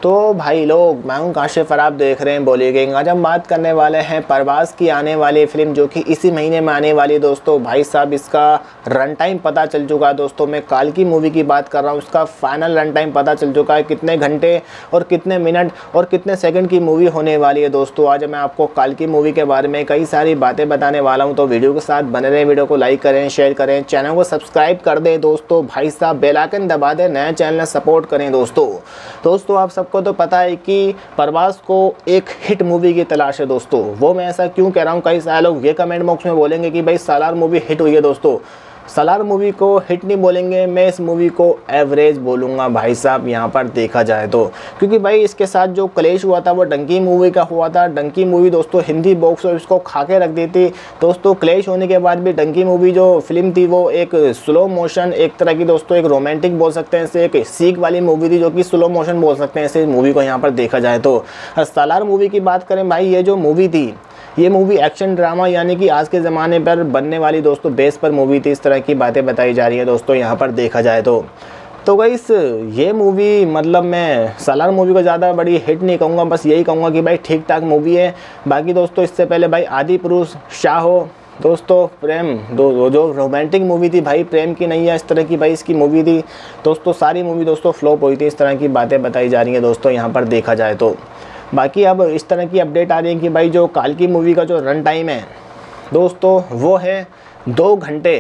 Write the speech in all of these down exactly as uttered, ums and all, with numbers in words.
तो भाई लोग, मैं हूं काशिफ और आप देख रहे हैं बॉलीवुड किंग। आज हम बात करने वाले हैं प्रभास की आने वाली फिल्म जो कि इसी महीने में आने वाली है दोस्तों। भाई साहब, इसका रन टाइम पता चल चुका है दोस्तों। मैं काल्की मूवी की बात कर रहा हूं, उसका फाइनल रन टाइम पता चल चुका है, कितने घंटे और कितने मिनट और कितने सेकंड की मूवी होने वाली है दोस्तों। आज मैं आपको काल्की मूवी के बारे में कई सारी बातें बताने वाला हूँ, तो वीडियो के साथ बने रहें। वीडियो को लाइक करें, शेयर करें, चैनल को सब्सक्राइब कर दें दोस्तों। भाई साहब, बेल आइकन दबा दें, नया चैनल सपोर्ट करें दोस्तों। दोस्तों आप सबको तो पता है कि प्रभास को एक हिट मूवी की तलाश है दोस्तों। वो मैं ऐसा क्यों कह रहा हूँ, कई सारे लोग ये कमेंट बॉक्स में बोलेंगे कि भाई सालार मूवी हिट हुई है दोस्तों। सालार मूवी को हिट नहीं बोलेंगे, मैं इस मूवी को एवरेज बोलूँगा भाई साहब, यहाँ पर देखा जाए तो। क्योंकि भाई इसके साथ जो क्लैश हुआ था वो डंकी मूवी का हुआ था। डंकी मूवी दोस्तों हिंदी बॉक्स ऑफिस को खा के रख दी थी दोस्तों। क्लैश होने के बाद भी डंकी मूवी जो फिल्म थी वो एक स्लो मोशन, एक तरह की दोस्तों एक रोमांटिक बोल सकते हैं, इसे एक सीख वाली मूवी थी जो कि स्लो मोशन बोल सकते हैं इस मूवी को यहाँ पर देखा जाए तो। सालार मूवी की बात करें भाई, ये जो मूवी थी ये मूवी एक्शन ड्रामा यानी कि आज के ज़माने पर बनने वाली दोस्तों बेस पर मूवी थी, इस तरह की बातें बताई जा रही है दोस्तों यहाँ पर देखा जाए तो। तो गाइस ये मूवी मतलब मैं सालार मूवी को ज़्यादा बड़ी हिट नहीं कहूँगा, बस यही कहूँगा कि भाई ठीक ठाक मूवी है। बाकी दोस्तों इससे पहले भाई आदि पुरुष शाह हो दोस्तों, प्रेम दो जो रोमांटिक मूवी थी भाई, प्रेम की नहीं है इस तरह की भाई इसकी मूवी थी दोस्तों। सारी मूवी दोस्तों फ्लॉप हुई थी, इस तरह की बातें बताई जा रही हैं दोस्तों यहाँ पर देखा जाए तो। बाकी अब इस तरह की अपडेट आ रही है कि भाई जो काल्की मूवी का जो रन टाइम है दोस्तों वो है दो घंटे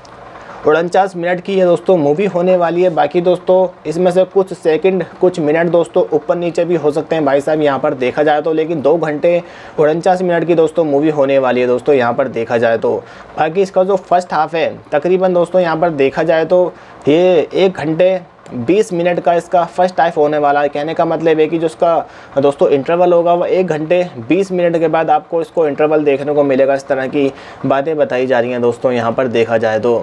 उनचास मिनट की है दोस्तों मूवी होने वाली है। बाकी दोस्तों इसमें से कुछ सेकंड कुछ मिनट दोस्तों ऊपर नीचे भी हो सकते हैं भाई साहब यहाँ पर देखा जाए तो, लेकिन दो घंटे उनचास मिनट की दोस्तों मूवी होने वाली है दोस्तों यहाँ पर देखा जाए तो। बाकी इसका जो फर्स्ट हाफ है तकरीबन दोस्तों यहाँ पर देखा जाए तो ये एक घंटे बीस मिनट का इसका फर्स्ट हाफ होने वाला है। कहने का मतलब है कि जो इसका दोस्तों इंटरवल होगा वो एक घंटे बीस मिनट के बाद आपको इसको इंटरवल देखने को मिलेगा, इस तरह की बातें बताई जा रही हैं दोस्तों यहाँ पर देखा जाए तो।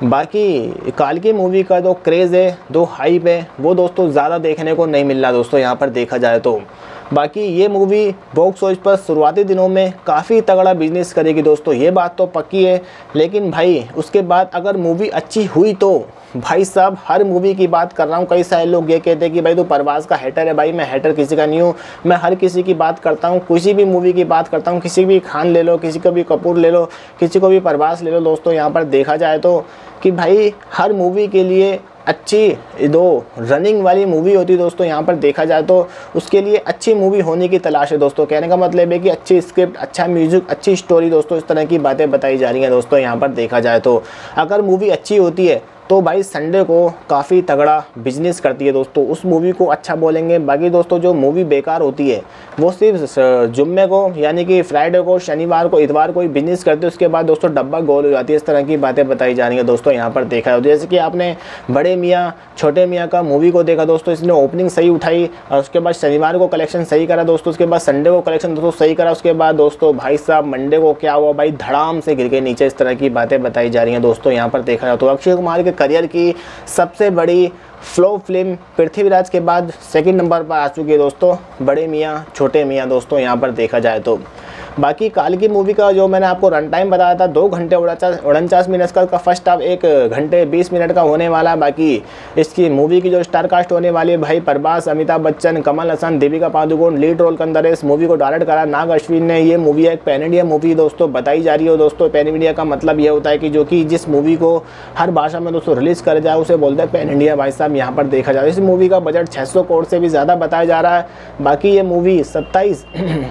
बाकी काल्की मूवी का जो क्रेज़ है, जो हाइप है, वो दोस्तों ज़्यादा देखने को नहीं मिल रहा दोस्तों यहाँ पर देखा जाए तो। बाकी ये मूवी बॉक्स ऑफिस पर शुरुआती दिनों में काफ़ी तगड़ा बिजनेस करेगी दोस्तों, ये बात तो पक्की है। लेकिन भाई उसके बाद अगर मूवी अच्छी हुई तो भाई साहब, हर मूवी की बात कर रहा हूँ, कई सारे लोग ये कहते हैं कि भाई तू प्रभास का हेटर है। भाई मैं हेटर किसी का नहीं हूँ, मैं हर किसी की बात करता हूँ, किसी भी मूवी की बात करता हूँ। किसी भी खान ले लो, किसी को भी कपूर ले लो, किसी को भी प्रभास ले लो दोस्तों यहाँ पर देखा जाए तो। कि भाई हर मूवी के लिए अच्छी दो रनिंग वाली मूवी होती है दोस्तों यहाँ पर देखा जाए तो, उसके लिए अच्छी मूवी होने की तलाश है दोस्तों। कहने का मतलब है कि अच्छी स्क्रिप्ट, अच्छा म्यूजिक, अच्छी स्टोरी दोस्तों, इस तरह की बातें बताई जा रही हैं दोस्तों यहाँ पर देखा जाए तो। अगर मूवी अच्छी होती है तो भाई संडे को काफ़ी तगड़ा बिजनेस करती है दोस्तों, उस मूवी को अच्छा बोलेंगे। बाकी दोस्तों जो मूवी बेकार होती है वो सिर्फ जुम्मे को यानी कि फ्राइडे को, शनिवार को, इतवार को ही बिजनेस करते हैं, उसके बाद दोस्तों डब्बा गोल हो जाती है, इस तरह की बातें बताई जा रही हैं दोस्तों यहाँ पर देखा है। जैसे कि आपने बड़े मियाँ छोटे मियाँ का मूवी को देखा दोस्तों, इसने ओपनिंग सही उठाई और उसके बाद शनिवार को कलेक्शन सही करा दोस्तों, उसके बाद संडे को कलेक्शन दोस्तों सही करा, उसके बाद दोस्तों भाई साहब मंडे को क्या हुआ भाई, धड़ाम से गिर के नीचे, इस तरह की बातें बताई जा रही हैं दोस्तों यहाँ पर देखा जाए तो। अक्षय कुमार के करियर की सबसे बड़ी फ्लॉप फिल्म पृथ्वीराज के बाद सेकंड नंबर पर आ चुकी है दोस्तों बड़े मियाँ छोटे मियाँ दोस्तों यहाँ पर देखा जाए तो। बाकी काल्की मूवी का जो मैंने आपको रन टाइम बताया था दो घंटे उनचास मिनट का, फर्स्ट हाफ एक घंटे बीस मिनट का होने वाला है। बाकी इसकी मूवी की जो स्टार कास्ट होने वाली है भाई, प्रभास, अमिताभ बच्चन, कमल हसन, दीपिका पादुकोण लीड रोल के अंदर है। इस मूवी को डायरेक्ट करा नाग अश्विन ने। ये मूवी एक पैन इंडिया मूवी दोस्तों बताई जा रही है दोस्तों। पैन इंडिया का मतलब ये होता है कि जो कि जिस मूवी को हर भाषा में दोस्तों रिलीज़ कर जाए उसे बोलते हैं पैन इंडिया भाई साहब यहाँ पर देखा जाए। इस मूवी का बजट छः सौ करोड़ से भी ज़्यादा बताया जा रहा है। बाकी ये मूवी सत्ताईस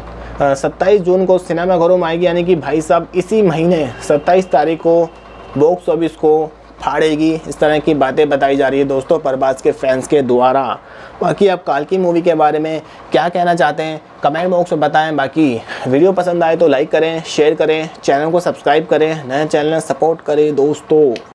सत्ताईस जून को सिनेमाघरों में आएगी, यानी कि भाई साहब इसी महीने सत्ताईस तारीख को बॉक्स ऑफिस को फाड़ेगी, इस तरह की बातें बताई जा रही है दोस्तों प्रभास के फैंस के द्वारा। बाकी आप काल्की मूवी के बारे में क्या कहना चाहते हैं कमेंट बॉक्स में बताएं। बाकी वीडियो पसंद आए तो लाइक करें, शेयर करें, चैनल को सब्सक्राइब करें, नए चैनल सपोर्ट करें दोस्तों।